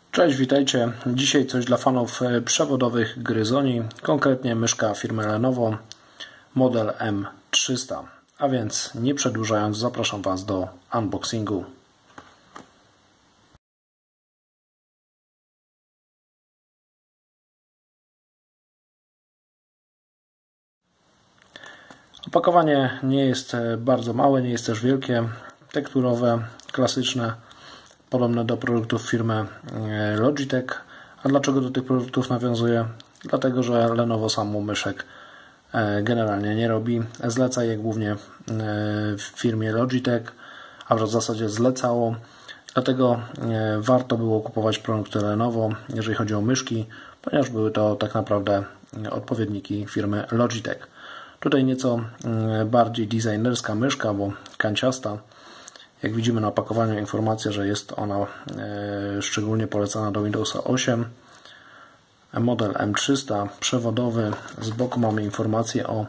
Cześć, witajcie. Dzisiaj coś dla fanów przewodowych gryzoni, konkretnie myszka firmy Lenovo, model M300. A więc nie przedłużając, zapraszam Was do unboxingu. Opakowanie nie jest bardzo małe, nie jest też wielkie, tekturowe, klasyczne, podobne do produktów firmy Logitech. A dlaczego do tych produktów nawiązuję? Dlatego, że Lenovo samą myszek generalnie nie robi. Zleca je głównie w firmie Logitech, a w zasadzie zlecało. Dlatego warto było kupować produkty Lenovo, jeżeli chodzi o myszki, ponieważ były to tak naprawdę odpowiedniki firmy Logitech. Tutaj nieco bardziej designerska myszka, bo kanciasta. Jak widzimy na opakowaniu informacja, że jest ona szczególnie polecana do Windowsa 8. Model M300, przewodowy. Z boku mamy informację o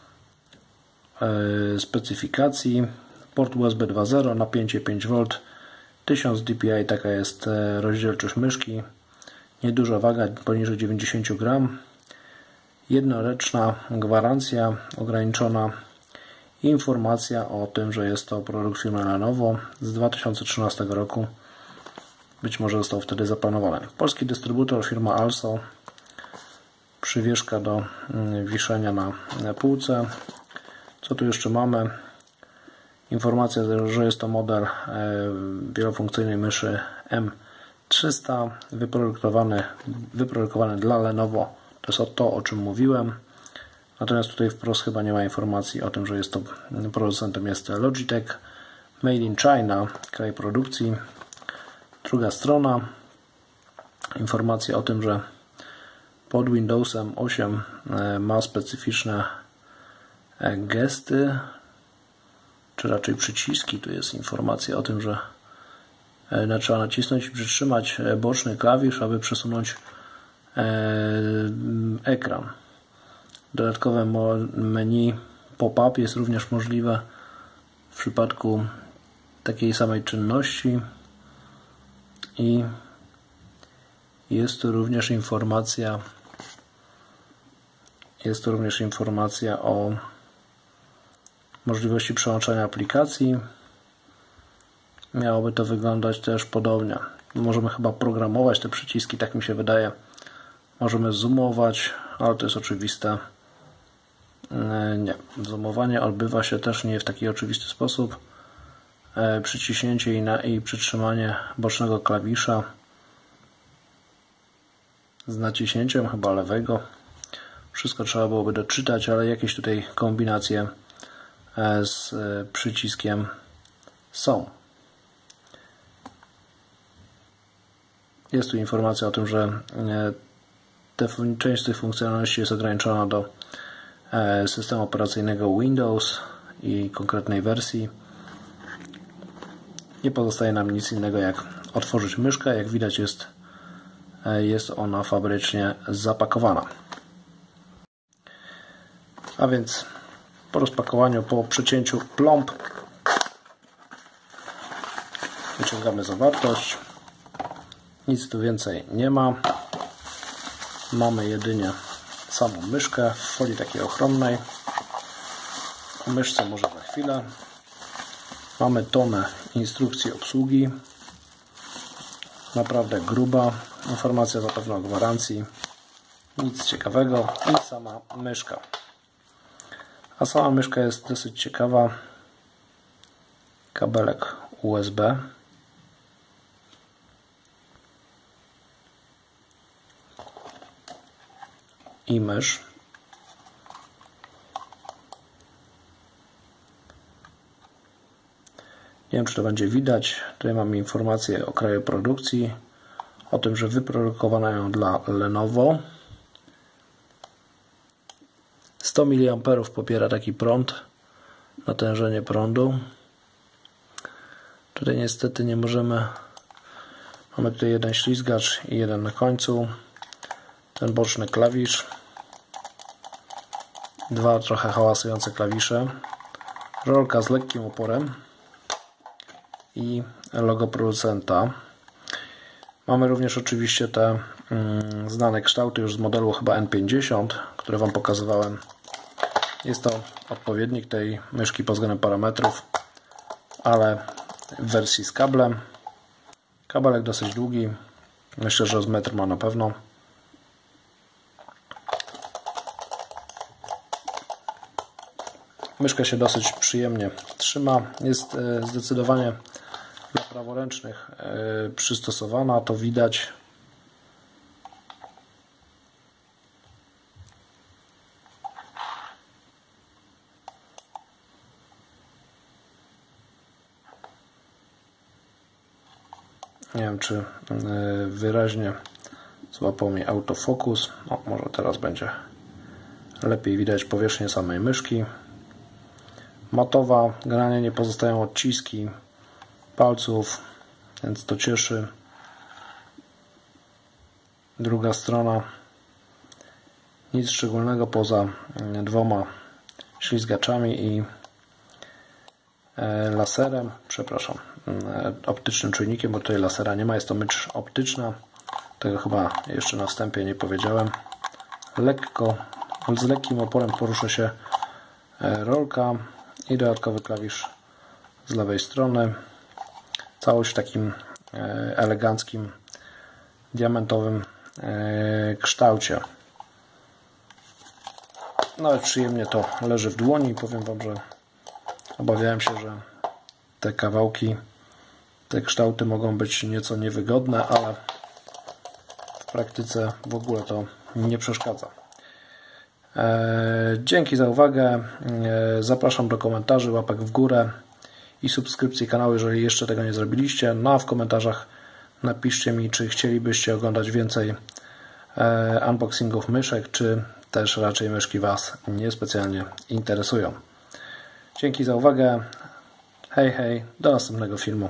specyfikacji. Port USB 2.0, napięcie 5V, 1000 dpi, taka jest rozdzielczość myszki. Nieduża waga, poniżej 90 gram. Jednoręczna gwarancja ograniczona. Informacja o tym, że jest to produkt firmy Lenovo z 2013 roku. Być może został wtedy zaplanowany. Polski dystrybutor, firma Also. Przywieszka do wiszenia na półce. Co tu jeszcze mamy? Informacja, że jest to model wielofunkcyjnej myszy M300 wyprodukowany dla Lenovo. To jest to, o czym mówiłem. Natomiast tutaj wprost chyba nie ma informacji o tym, że jest to producentem jest Logitech. Made in China, kraj produkcji. Druga strona. Informacja o tym, że pod Windowsem 8 ma specyficzne gesty, czy raczej przyciski. Tu jest informacja o tym, że trzeba nacisnąć i przytrzymać boczny klawisz, aby przesunąć ekran. Dodatkowe menu pop-up jest również możliwe w przypadku takiej samej czynności i jest tu również informacja o możliwości przełączania aplikacji. Miałoby to wyglądać też podobnie. Możemy chyba programować te przyciski, tak mi się wydaje. Możemy zoomować, ale to jest oczywiste. Nie, zoomowanie odbywa się też nie w taki oczywisty sposób. Przyciśnięcie i przytrzymanie bocznego klawisza z naciśnięciem chyba lewego. Wszystko trzeba byłoby doczytać, ale jakieś tutaj kombinacje z przyciskiem są. Jest tu informacja o tym, że część z tych funkcjonalności jest ograniczona do systemu operacyjnego Windows i konkretnej wersji. Nie pozostaje nam nic innego jak otworzyć myszkę. Jak widać jest ona fabrycznie zapakowana. A więc po rozpakowaniu, po przecięciu plomb wyciągamy zawartość. Nic tu więcej nie ma. Mamy jedynie samą myszkę w folii takiej ochronnej. O myszce może za chwilę. Mamy tonę instrukcji obsługi. Naprawdę gruba. Informacja zapewne o gwarancji. Nic ciekawego. I sama myszka. A sama myszka jest dosyć ciekawa. Kabelek USB. I mysz. Nie wiem, czy to będzie widać. Tutaj mamy informację o kraju produkcji, o tym, że wyprodukowano ją dla Lenovo. 100 mA popiera taki prąd, natężenie prądu. Tutaj niestety nie możemy. Mamy tutaj jeden ślizgacz i jeden na końcu. Ten boczny klawisz. Dwa trochę hałasujące klawisze. Rolka z lekkim oporem. I logo producenta. Mamy również oczywiście te znane kształty już z modelu chyba N50, które Wam pokazywałem. Jest to odpowiednik tej myszki pod względem parametrów, ale w wersji z kablem. Kabelek dosyć długi, myślę, że z metr ma na pewno. Myszka się dosyć przyjemnie trzyma, jest zdecydowanie dla praworęcznych przystosowana, to widać. Nie wiem, czy wyraźnie złapał mi autofokus. O, może teraz będzie lepiej widać powierzchnię samej myszki. Matowa, generalnie nie pozostają odciski palców, więc to cieszy. Druga strona, nic szczególnego poza dwoma ślizgaczami i laserem, przepraszam, optycznym czujnikiem, bo tutaj lasera nie ma, jest to mysz optyczna, tego chyba jeszcze na wstępie nie powiedziałem. Z lekkim oporem porusza się rolka i dodatkowy klawisz z lewej strony. Całość w takim eleganckim, diamentowym kształcie. Nawet przyjemnie to leży w dłoni. Powiem Wam, że obawiałem się, że te kawałki, te kształty mogą być nieco niewygodne, ale w praktyce w ogóle to nie przeszkadza. Dzięki za uwagę. Zapraszam do komentarzy, łapek w górę i subskrypcji kanału, jeżeli jeszcze tego nie zrobiliście. No a w komentarzach napiszcie mi, czy chcielibyście oglądać więcej unboxingów myszek, czy też raczej myszki Was niespecjalnie interesują. Dzięki za uwagę. Hej, hej, do następnego filmu.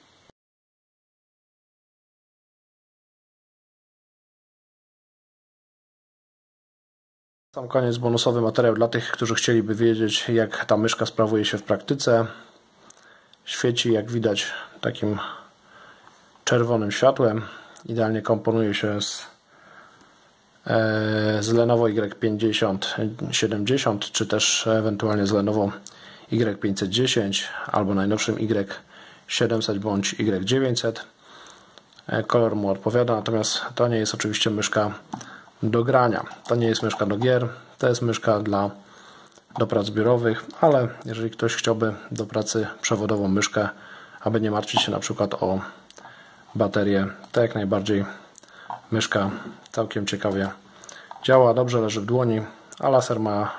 Sam koniec, bonusowy materiał dla tych, którzy chcieliby wiedzieć, jak ta myszka sprawuje się w praktyce. Świeci, jak widać, takim czerwonym światłem. Idealnie komponuje się z Lenovo Y5070, czy też ewentualnie z Lenovo Y510 albo najnowszym Y700 bądź Y900. Kolor mu odpowiada, natomiast to nie jest oczywiście myszka do grania. To nie jest myszka do gier, to jest myszka do prac biurowych, ale jeżeli ktoś chciałby do pracy przewodową myszkę, aby nie martwić się na przykład o baterię, to jak najbardziej myszka całkiem ciekawie działa, dobrze leży w dłoni, a laser ma,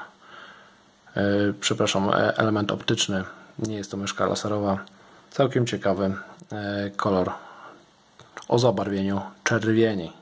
element optyczny, nie jest to myszka laserowa, całkiem ciekawy kolor o zabarwieniu czerwieni.